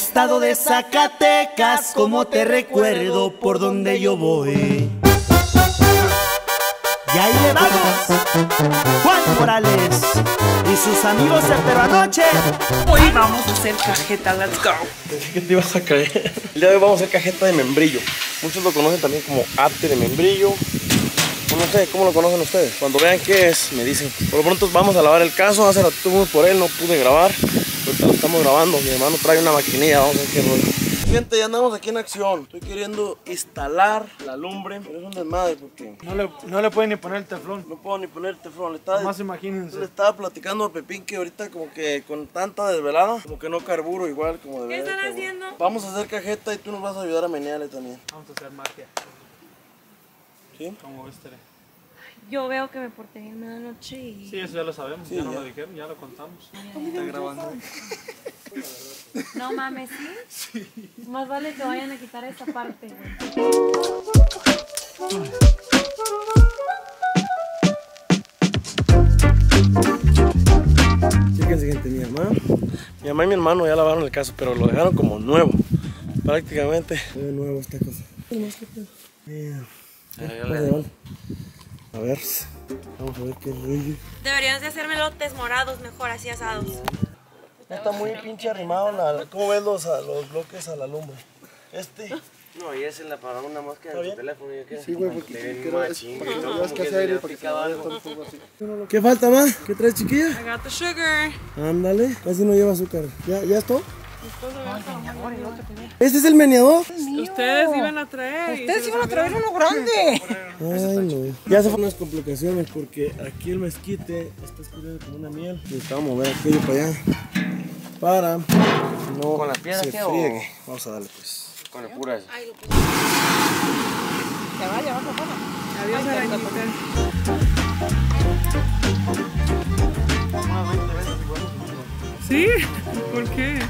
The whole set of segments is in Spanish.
estado de Zacatecas, como te recuerdo por donde yo voy. Y ahí le vamos, Juan Morales y sus amigos de Pero Anoche. Hoy vamos a hacer cajeta, let's go. Pensé que te ibas a caer. El día de hoy vamos a hacer cajeta de membrillo. Muchos lo conocen también como ate de membrillo. No sé, ¿cómo lo conocen ustedes? Cuando vean qué es, me dicen. Por lo pronto vamos a lavar el caso. Hace rato fuimos por él, no pude grabar. Ahorita lo estamos grabando. Mi hermano trae una maquinilla, vamos a ver qué rollo. Gente, ya andamos aquí en acción. Estoy queriendo instalar la lumbre, pero es un desmadre porque no le pueden ni poner el teflón. no puedo ni poner teflón. Más imagínense. Le estaba platicando a Pepín que ahorita como que con tanta desvelada, como que no carburo igual como debería. ¿Qué están haciendo? Vamos a hacer cajeta y tú nos vas a ayudar a menearle también. Vamos a hacer magia. ¿Sí? Como este. Yo veo que me porté bien anoche y... Sí, eso ya lo sabemos. Sí, ya nos ya lo dijeron, ya lo contamos. Está grabando. No mames, ¿sí? Más vale que vayan a quitar esa parte, güey. Fíjense, gente, mi mamá y mi hermano ya lavaron el caso, pero lo dejaron como nuevo. Prácticamente de nuevo esta cosa. A ver, vamos a ver qué rollo. Deberías de hacerme lotes morados mejor, así asados. No está muy pinche arrimado. ¿Cómo ves los bloques a la lumbre? No, y es para una mosca en tu teléfono. Sí, güey, porque es que hacer aire para que se vaya todo el fuego así. ¿Qué falta más? ¿Qué traes, chiquilla? I got the sugar. Ándale, casi no lleva azúcar. ¿Ya es todo? ¿Este es el meneador? Ustedes iban a traer. Ustedes iban a traer uno grande. Ay, no. Ya se fueron unas complicaciones porque aquí el mezquite está escurriendo como una miel. Necesitamos mover aquello para allá. Para no ¿Con las piedras se qué, o? friegue. Vamos a darle pues. Con el pura eso. Ya va, papá. Adiós, arañita. ¿Sí? ¿Por qué?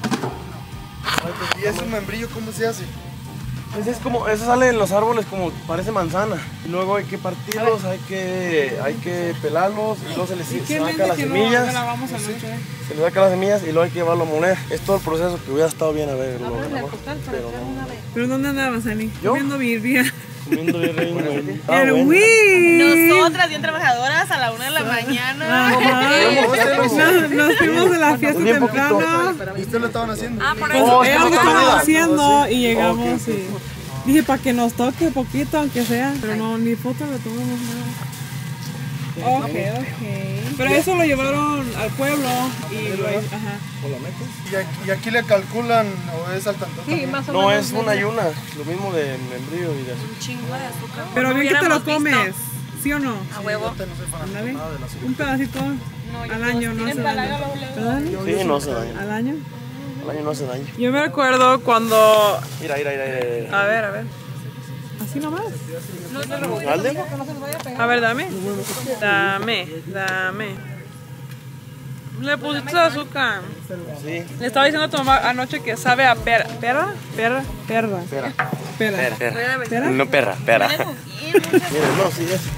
¿Y es un membrillo cómo se hace? Pues es como, eso sale en los árboles como parece manzana. Y luego hay que partirlos, hay que pelarlos y luego se les saca las semillas. Se les saca las semillas y luego hay que llevarlo a moler. Es todo el proceso que hubiera estado bien a ver. ¿Pero dónde andabas, Ani? ¿Yo? Comiendo birria. Comiendo bien reino. ¡El Wii! Nosotras, bien trabajadoras, a la 1 de la mañana. Nos fuimos de la fiesta Bien temprano. ¿Y ustedes lo estaban haciendo? Ah, por Pues eso. ellos lo estaban haciendo y llegamos y... Dije, para que nos toque poquito, aunque sea. Pero no, ni foto le tomamos nada. Ok. Pero eso lo llevaron al pueblo y lo... Ajá. ¿Y aquí le calculan o es al tanto? Sí, más o No, menos. es una y una. Lo mismo de membrillo y de azúcar. Un chingo de azúcar. Pero bien que te lo Hubiéramos comes, visto. ¿sí o no? A huevo. Ándale. Un pedacito al año no hace daño. ¿Verdad? Sí, no hace daño. ¿Al año? Al año no hace daño. Yo me acuerdo cuando... Mira. A ver. Así nomás. ¿Alde? A ver, dame. Le pusiste azúcar. Sí. Le estaba diciendo a tu mamá anoche que sabe a pera. ¿Pera? Pera. No, perra. Mira, no, sí, es.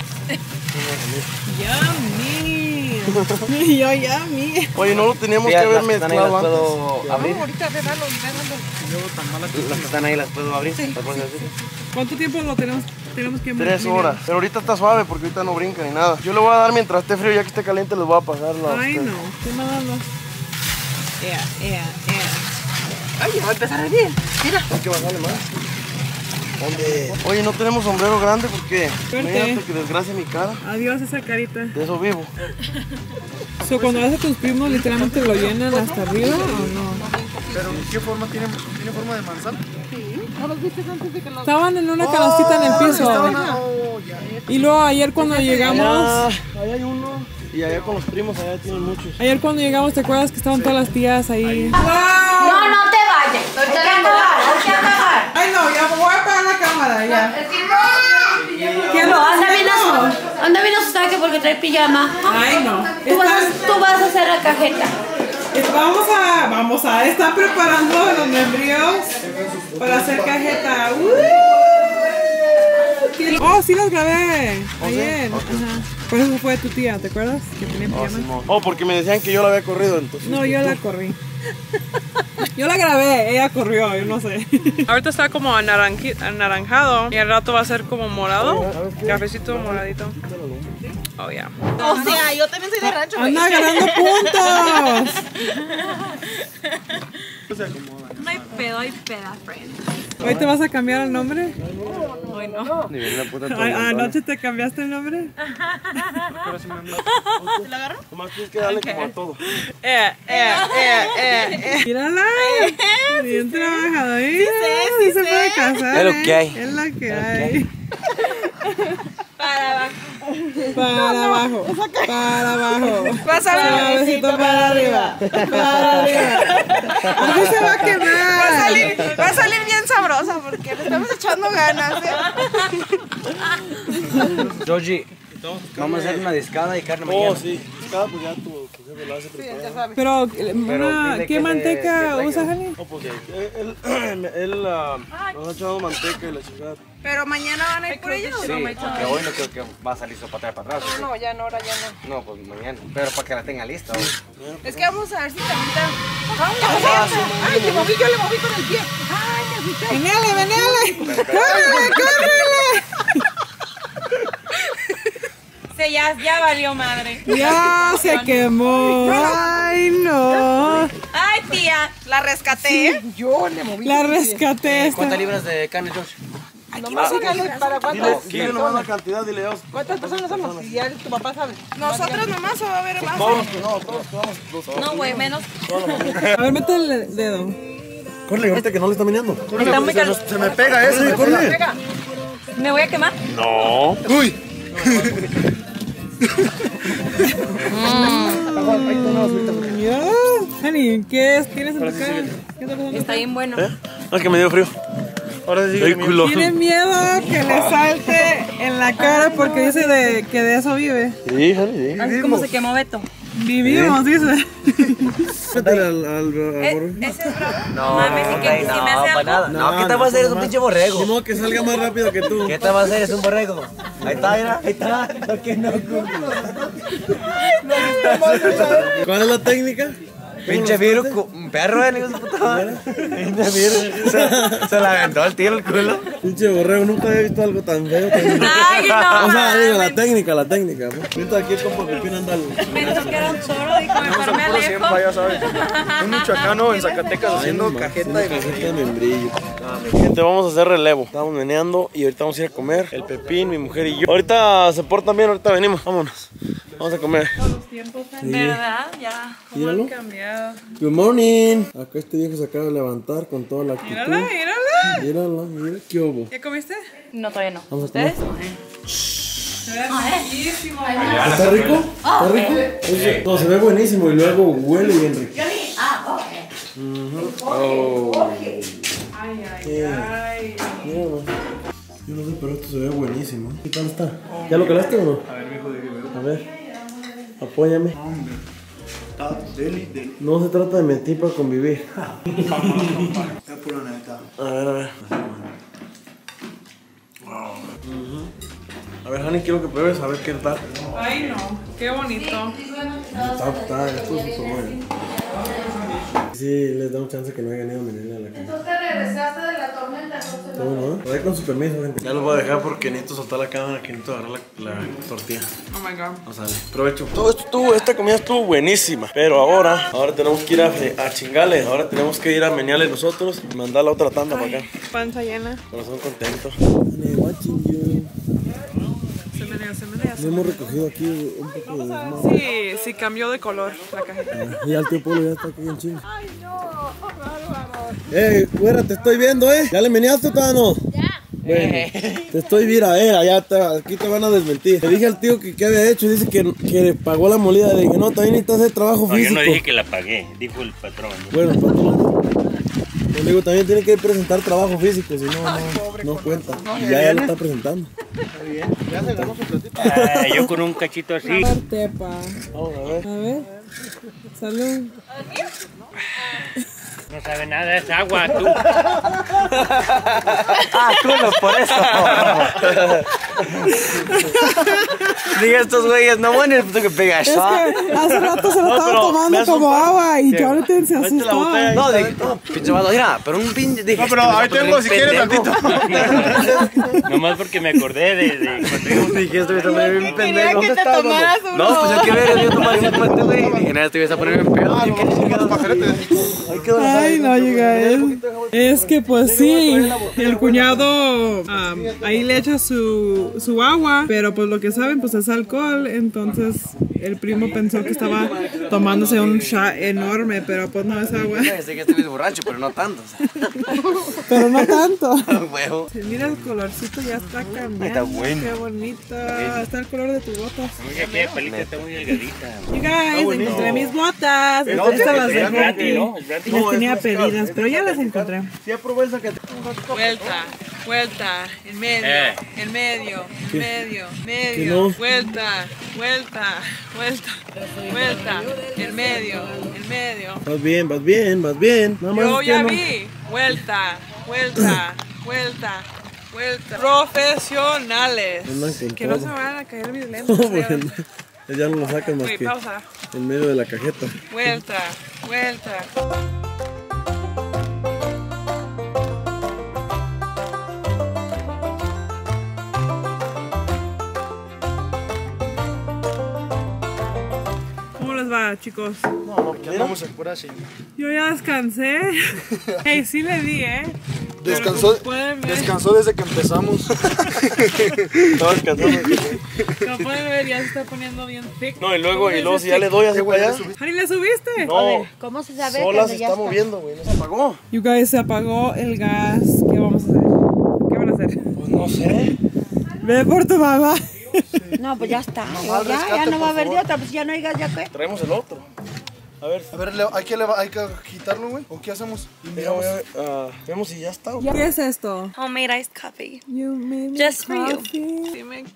Yummy. Yo yummy. Oye, no lo teníamos que haber mezclado antes. ¿Puedo abrir? Ahorita, ve, dalo. Las que están ahí las puedo abrir. ¿Las puedes abrir? ¿Cuánto tiempo lo tenemos que 3 horas. Pero ahorita está suave porque ahorita no brinca ni nada. Yo le voy a dar mientras esté frío, ya que esté caliente les voy a pasar la. Ay, no. ¿Qué nada más? Ay, va a empezar a hervir. Mira. Hay que bajarle más. ¿Dónde? Oye, no tenemos sombrero grande porque Suerte. imagínate que desgracia mi cara. Adiós esa carita. De eso vivo. Cuando vas a tus primos, literalmente lo llenan hasta arriba o no? ¿Pero qué forma tiene forma de manzana? ¿No los viste antes de que los... Estaban en una canastita en el piso. Y luego ayer cuando llegamos, Allá hay uno. Y allá con los primos, allá tienen muchos. ¿te acuerdas que estaban todas las tías ahí? No, no te vayas. Ahorita voy a apagar. Ay no, ya voy a apagar la cámara ya. ¿Quién No, anda bien asustada que porque trae pijama. Ay no. Tú vas a hacer la cajeta. Vamos a estar preparando los membrillos para hacer cajeta. Oh, sí los grabé ayer. Ajá. Por eso fue tu tía, ¿te acuerdas? Que tenía pijama. Oh, porque me decían que yo la había corrido, entonces. No, yo la corrí. Yo la grabé, ella corrió, yo no sé. Ahorita está como anaranjado y al rato va a ser como morado. Cafecito moradito. Oh, yeah. O sea, yo también soy de rancho. ¡Anda ganando puntos! No hay pedo, hay peda, friend. ¿Hoy te vas a cambiar el nombre? Hoy no. Ni bien la puta ¿Anoche te cambiaste el nombre? ¿Lo agarro? Nomás tienes que darle como a todo. Mírala. Bien trabajadora. Sí, se puede casar. Es lo que hay. Es lo que hay. Para abajo. Para abajo. Para abajo. Pásale. Suavecito para arriba. Para arriba. Así se va a quemar. Va a salir bien sabrosa porque le estamos echando ganas. Georgie, vamos a hacer una discada y carne Oh, mañana. sí. Cada pues ya tu jefe lo hace preparado. Pero, dile ¿qué que manteca le usas, traiga. Jani? Oh, pues él nos ha echado manteca y la chingada. Pero mañana van a ir por ellos. Sí, porque hoy no creo que va a salir sopa para atrás. ¿sí? No, ya no, ahora ya no. No, pues mañana. Pero para que la tenga lista. hoy. Es que vamos a ver si Camita. Ay, le moví, yo le moví con el pie. Ay, me agüité. ¡Venele, venele! ¡Córrele, córrele! Sí, ya valió madre. Ya se quemó. Ay, no. Ay, tía. La rescaté. Yo le moví. La rescaté esta. ¿Cuántas libras de carne, George? Nomás dígale para cuántas. Dile nomás la cantidad, dile ya. ¿Cuántas personas somos? Y ya tu papá sabe. Nosotros nomás o va a haber más. No, güey, menos. A ver, mete el dedo. Corre, ahorita que no le está meneando. Está muy caliente. Se me pega ese, corre. ¿Me voy a quemar? No. Uy. Mira. Jani, ¿qué es? ¿Tienes en tu cara? ¿Qué está pasando? Está bien bueno. No, es que me dio frío. Ahora sí. El culo. Tiene miedo que le salte en la cara porque dice que de eso vive. Sí, Jani, sí. Así como se quemó Beto. Vivimos, dice. Métele al ¿Ese es bravo? No, Mames, si me hace para algo. nada. No, ¿qué te va a hacer? Es un pinche borrego. modo que salga más rápido que tú. ¿Qué te va a hacer? Es un borrego. Ahí está, mira, ahí está. No, que no, ¿Cuál es la técnica? pinche virus, un perro, hijo de su puta madre. Pinche virus. Se la aventó al tiro el culo. Pinche borrego, nunca había visto algo tan feo. Ay, no. O sea, digo, la mames. técnica. Siento aquí el compa Pepín anda al... Pensó que era un choro, dijo, mejor me alejo. ya sabes. Un michoacano en Zacatecas haciendo cajeta de membrillo. Gente, vamos a hacer relevo. Estamos meneando y ahorita vamos a ir a comer. El Pepín, mi mujer y yo. Ahorita se portan bien, ahorita venimos. Vámonos. Vamos a comer. ¿Verdad? Ya. ¿Cómo han cambiado? Good morning. Acá este viejo se acaba de levantar con toda la actitud. Mírala, mírala. Mira, qué hubo. ¿Ya comiste? No, todavía no. Vamos a comer. ¿Ustedes? Se ve riquísimo. ¿Está rico? ¿Está rico? No, se ve buenísimo y luego huele bien rico. Oh. Ay, ay, ay. Mira, yo no sé, pero esto se ve buenísimo. ¿Qué tal está? ¿Ya lo calaste o no? A ver. Apóyame. No se trata de mentir para convivir. A ver. A ver, Jani, quiero que pruebes a ver qué tal. Ay, no. Qué bonito. Está, esto es súper bueno. Sí, les damos chance que no haya venido a venir a la casa. Tú te regresaste de la tormenta, entonces. Está bueno, ¿no? Voy con su permiso, gente. Ya lo voy a dejar porque necesito soltar la cámara, que necesito agarrar la tortilla. Oh my god. No sale. Provecho. Esta comida estuvo buenísima. Pero ahora tenemos que ir a chingarle. Ahora tenemos que ir a menearle nosotros y mandar la otra tanda para acá. Panza llena. Corazón contento. Se menea. No hemos recogido aquí un poco de... Sí, cambió de color la cajeta. Y al tío Polo ya está aquí en chinga. Ay, no, güera, te estoy viendo, ¿Ya le meneaste o todavía no? Ya. Bueno, te estoy viendo, aquí te van a desmentir. Le dije al tío que había hecho y dice que pagó la molida. Le dije, no, también necesitas hacer trabajo físico. Yo no dije que la pagué, dijo el patrón. Bueno, el patrón. Le digo, también tiene que presentar trabajo físico, si no cuenta. Y ya lo está presentando. Está bien, ya se ganó su platito. Yo con un cachito así. Vamos a ver. A ver. Salud. No sabe nada, es agua, tú. Ah, culo, por eso. Dije estos güeyes, no bueno, el puto que pega Es que shot. hace rato se lo No, estaba pero tomando me como hace un agua y ¿Qué? Jonathan se Ahí está la asustó. botella. No, dije, no, pinche vato, mira, pero un pinche. Dije, No, pero este me ahí va a tengo, poner si quieres, pendejo. Nomás porque me acordé de cuando íbamos. Dije, este me está poniendo bien pendejo. que te tomaras uno. No, pues yo que ver, yo tomar ese puente, güey. Dije, nada, te vas a poner bien pedo. Dije, qué chingados. Ay, no llega él. Es que pues sí, el cuñado ahí le echa su agua, pero pues lo que saben pues es alcohol, entonces el primo pensó que estaba tomándose un shot enorme, pero pues no es agua. Sé que estoy borracho, pero no tanto. Pero no tanto. Huevo. Sí, mira el colorcito ya está cambiando. Está bueno. Qué bonito. Está el color de tus botas. Mira que la palita está muy delgadita. You guys, encontré mis botas. Estas las Es dejé brandy, aquí. ¿no? Es brandy. Las tenía pedidas, pero ya las encontré. Sí, aprobé esa que Vuelta, vuelta, en medio, en medio, en medio, Que no. vuelta, vuelta, vuelta, vuelta, en medio, en medio. Vas bien, vas bien, vas bien. Nada más Yo es que ya no- vi, vuelta, vuelta, vuelta, vuelta. Profesionales. Andan con Que no todo. se vayan a caer mis lentes. No, bueno, ya no lo sacan más Güey, que pausa. en medio de la cajeta. Vuelta, vuelta. ¿Cómo les va, chicos? No, que andamos en pura así. Yo ya descansé. Hey, sí le di, ¿eh? Descansó, Pueden ver, descansó desde que empezamos. Estaba descansando. como pueden ver, ya se está poniendo bien thick. No, y luego si ya le doy así para allá. Honey, ¿le subiste? No, ¿Cómo se sabe sola cuando se ya está moviendo, güey. No se apagó. You guys, se apagó el gas. ¿Qué vamos a hacer? ¿Qué van a hacer? Pues no sé. Ve por tu mamá. No, pues ya está. Mamá, ya rescate, no va a por haber de favor. otra, pues ya no hay gas, ya qué. Traemos el otro. A ver, A ver, hay que quitarlo, güey. ¿O qué hacemos? vemos si ya está. ¿Qué es esto? Homemade iced coffee. You made Just for you. coffee. Si me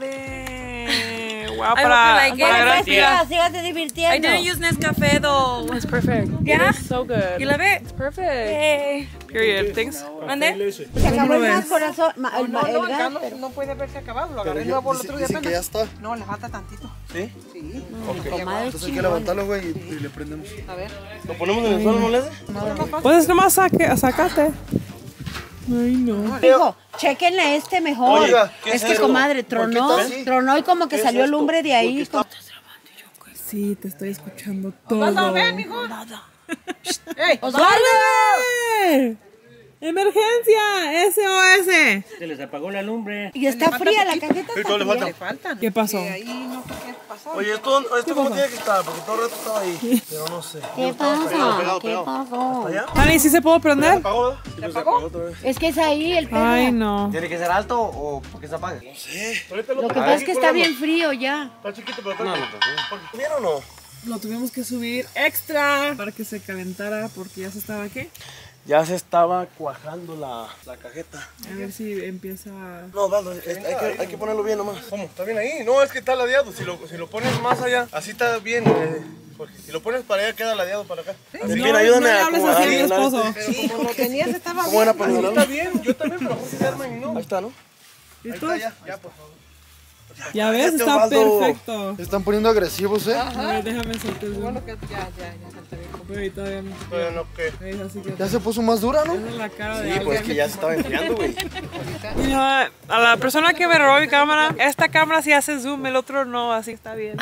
quiere. Wow, I para hope you like it. gratis. Pues, sígate divirtiendo. I didn't use Nescafe though. It's perfect. Yeah? It is so good. You love it? It's perfect. Hey. Period. Thanks. ¿Mande? Se acabó el ves? gas, corazón. El No, gas, acá pero... no puede haberse acabado. Lo Pero agarré nuevo el otro día dicen que ya apenas. está. No, le falta tantito. ¿Sí? Sí. Comadre Entonces hay que chingón. levantarlo, güey, y le prendemos. A ver. ¿Lo ponemos en el suelo, no le hace? Pues nomás sacate. Ay, no. Digo, chequenle este mejor. Oiga, ¿qué es es que, eso? comadre, ¿Por qué tronó, está así? tronó y como que ¿Qué es salió esto? lumbre de ahí. ¿Por qué Sí, te estoy escuchando todo. ¿Vas a ver, mijo? Nada. ¡Ey! ¡Osvaldo! ¡Emergencia! SOS. Se les apagó la lumbre. Y está fría, la cajeta está le falta? fría. Le faltan. ¿Qué pasó? Ahí no sé qué pasó. Oye, esto cómo tiene que estar, porque todo el rato estaba ahí. Pero no sé. ¿Qué pasa? ¿Qué pasó? Honey, ¿sí se puede prender? ¿Apagó, verdad? Sí, pues, se apagó otra vez. Es que es ahí el perro. Ay, no. ¿Tiene que ser alto o porque se apaga? No sé. Lo que pasa es que está bien frío ya. Está chiquito, pero está ¿Bien o no? Lo tuvimos que subir extra para que se calentara porque ya se estaba aquí. Ya se estaba cuajando la cajeta. A ver si empieza. No, Valdo, hay que ponerlo bien nomás. ¿Cómo? ¿Está bien ahí? No, es que está ladeado. Si lo pones más allá, así está bien. Porque si lo pones para allá, queda ladeado para acá. Si bien, ayúdame no le a hables acomodar. así a mi esposo. Sí, como tenías estaba ¿Cómo era para Así ayudarlo? está bien, yo también, pero mejor que se arman y no. Ahí está, ¿no? ¿Listo? Ahí está, ya, por favor. Ya ves, Cállate, está Osvaldo. perfecto. Se están poniendo agresivos, A ver, déjame soltar el zoom. bueno que ya salta bien. Pero ahí todavía no. Todavía no, ¿qué? ¿Ves? Así que. Ya se puso más dura, ¿no? Esa es la cara de Sí, alguien. pues es que ya se estaba enfriando, güey. You know what? A la persona que me robó mi cámara, esta cámara sí hace zoom, el otro no, así está bien.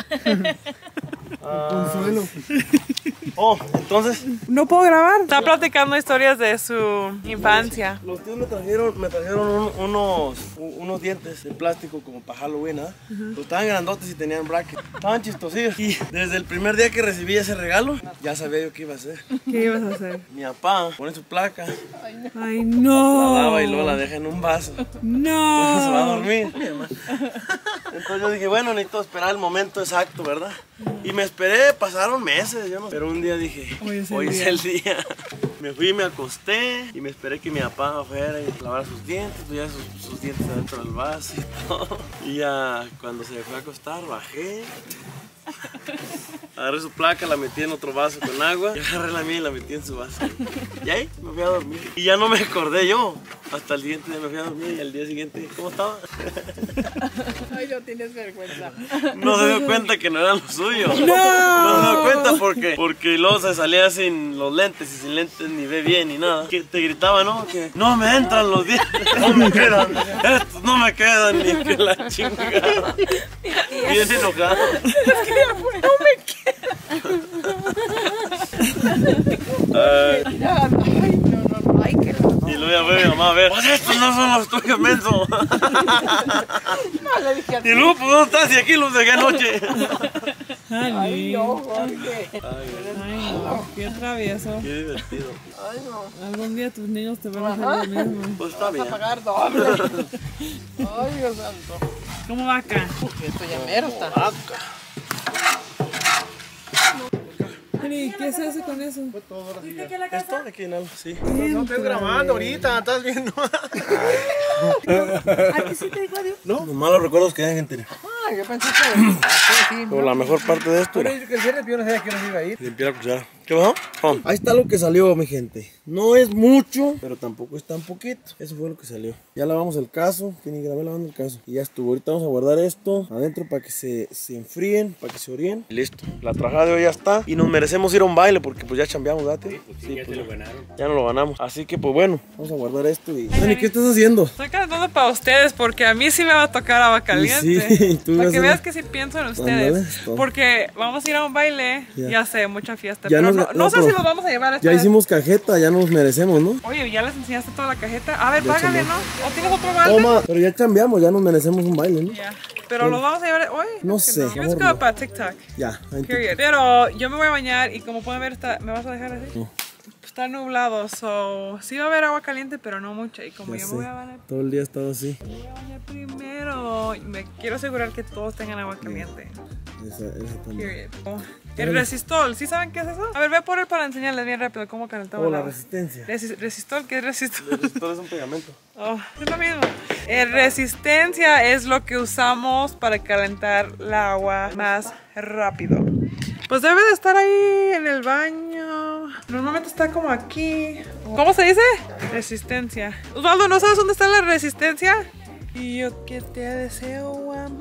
Consuelo. Oh, entonces, No puedo grabar. Está platicando historias de su infancia. los tíos me trajeron unos dientes de plástico como para Halloween, ¿ah? Pero estaban grandotes y tenían bracket. Estaban chistosillos. Y desde el primer día que recibí ese regalo, ya sabía yo qué iba a hacer. ¿Qué ibas a hacer? Mi papá pone su placa, Ay, la no. lava y luego la deja en un vaso. Se va a No. dormir. Entonces yo dije, bueno, necesito esperar el momento exacto, ¿verdad? Y me esperé, pasaron meses, yo no. Pero un día dije, hoy es el día. Me fui, me acosté y me esperé que mi papá fuera y lavara sus dientes, pues ya sus dientes adentro del vaso y todo. Y ya cuando se fue a acostar, bajé. Agarré su placa, la metí en otro vaso con agua y agarré la mía y la metí en su vaso. Y ahí me fui a dormir. Y ya no me acordé yo Hasta el siguiente día me fui a dormir y al día siguiente, ¿cómo estaba? Ay, no tienes vergüenza. No se dio cuenta que no era lo suyo. No se dio cuenta porque luego se salía sin los lentes y sin lentes ni ve bien ni nada. Que te gritaba, ¿no? Que no me entran los dientes, no me quedan. Estos no me quedan ni que la chingada. Bien enojado. No me queda. Ay, no. Ay, qué loco. Y luego ya fue mi mamá a ver. Pues estos no son los tuyos, menso. No, le dije Y luego, pues, ¿dónde estás? Y aquí los dejé anoche. ay, no, Jorge. Ay, no, qué travieso. Qué divertido. Ay, no. Algún día tus niños te van a hacer lo mismo. Pues está bien. Vas a pagar doble. Ay, Dios santo. ¿Cómo va acá? Esto ya mero está. Jenny, ¿qué se hace con eso? Esto aquí en algo, sí. No estoy grabando ahorita, estás viendo. Aquí sí te digo adiós. Los malos recuerdos que hay, gente. Ay, yo pensé que sí. Pero la mejor parte de esto era Que el cierre yo no sabía que nos iba a ir. limpiar la cuchara. ¿Qué pasó? Ahí está lo que salió, mi gente. No es mucho, pero tampoco es tan poquito. Eso fue lo que salió. Ya lavamos el caso, que ni grabé lavando el caso. Y ya estuvo. Ahorita vamos a guardar esto adentro para que se enfríen, para que se oríen. Y listo. La trajada de hoy ya está. Y nos merecemos ir a un baile porque pues ya chambeamos, ¿date? Sí, ya pues, te lo ganaron. ya no lo ganamos. Así que pues bueno, vamos a guardar esto y... Dani, ¿qué estás haciendo? Estoy cantando para ustedes porque a mí sí me va a tocar agua caliente. Sí, tú para vas que a- veas que sí pienso en ustedes. Ándale, todo. Porque vamos a ir a un baile, ya sé, mucha fiesta. Ya pero nos- no sé pero si los vamos a llevar esta Ya vez. hicimos cajeta, ya nos merecemos, ¿no? Oye, ¿ya les enseñaste toda la cajeta? A ver, Ya págale, chambeé. ¿no? ¿O tienes otro balde? Toma, pero ya cambiamos, ya nos merecemos un baile, ¿no? Ya. Pero los vamos a llevar hoy. No Es que sé, Yo mejor go no. para TikTok. Ya, ahí te- Period. Pero yo me voy a bañar y como pueden ver, ¿me vas a dejar así? No. Está nublado, so sí va a haber agua caliente, pero no mucha. Y como Ya yo sé. me voy a bañar, Todo el día he estado así. primero, me quiero asegurar que todos tengan agua caliente. Esa también. Period. El resistol, ¿sí saben qué es eso? A ver, voy a poner para enseñarles bien rápido cómo calentamos Oh, el la agua. resistencia. Resistol, ¿qué es resistol? El resistor es un pegamento. Oh, es lo mismo. Resistencia es lo que usamos para calentar el agua más rápido. Pues debe de estar ahí en el baño. Normalmente está como aquí. ¿Cómo se dice? Resistencia. Osvaldo, ¿no sabes dónde está la resistencia? Y yo que te deseo a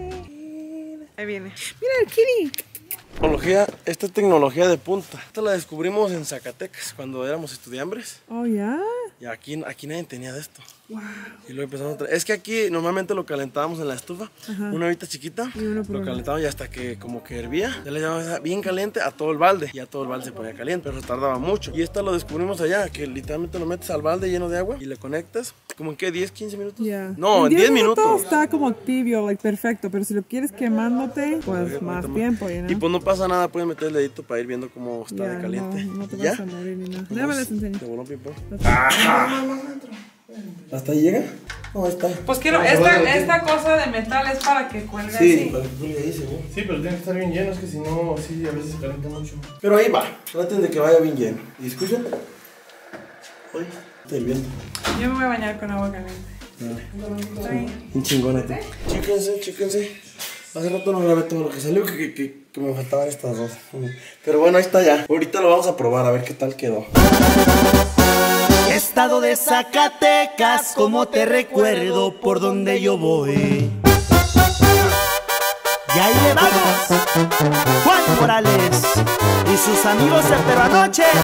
morir. Ahí viene. Mira el kitty. Esta es tecnología de punta. Esta la descubrimos en Zacatecas cuando éramos estudiambres. Oh, ya. Y aquí nadie tenía de esto. Wow. Y luego empezamos a traer. Es que aquí normalmente lo calentábamos en la estufa, una ollita chiquita. Lo calentábamos y hasta que como que hervía, ya le llevábamos bien caliente a todo el balde. Y a todo el balde se ponía caliente, pero tardaba mucho. Y esta lo descubrimos allá, que literalmente lo metes al balde lleno de agua y le conectas. ¿Como en qué? ¿10, 15 minutos? Ya. No, en 10 minutos. Está como tibio, perfecto. Pero si lo quieres quemándote, pues más tiempo. Y pues no pasa nada, puedes meter el dedito para ir viendo cómo está de caliente. No te ¿Ya? vas a morir ni nada. Déjame les enseño. Te voló ping-pong. ¿Hasta ahí llega? No, ahí está. Pues quiero, esta cosa de metal es para que cuelgue Sí, así. para que cuelgue ahí, seguro. Sí, pero tiene que estar bien lleno, es que si no, sí, a veces se calienta mucho. Pero ahí va, traten de que vaya bien lleno. ¿Y escuchan? Oye, está hirviendo. Yo me voy a bañar con agua caliente. Un chingón tú. Chéquense. Hace rato no grabé todo lo que salió, que me faltaban estas dos. Pero bueno, ahí está ya. Ahorita lo vamos a probar, a ver qué tal quedó. Estado de Zacatecas, como te recuerdo por donde yo voy. Y ahí le vamos, Juan Morales y sus amigos de Pero Anoche.